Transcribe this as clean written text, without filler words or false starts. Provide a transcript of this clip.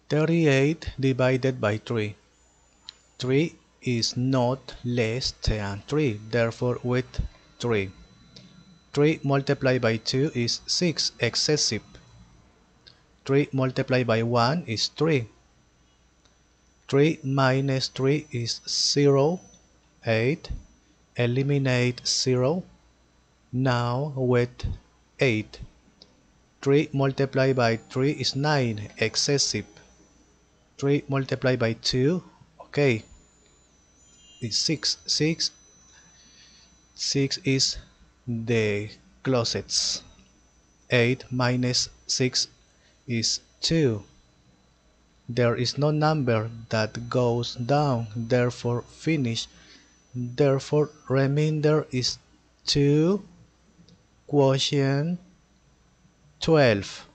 38 divided by 3. 3 is not less than 3, therefore with 3. 3 multiplied by 2 is 6, excessive. 3 multiplied by 1 is 3. 3 minus 3 is 0, 8. Eliminate 0. Now with 8. 3 multiplied by 3 is 9, excessive. 3 multiplied by 2, okay, is 6. 6 is the closest. 8 minus 6 is 2. There is no number that goes down, therefore finish. Therefore remainder is 2, quotient 12.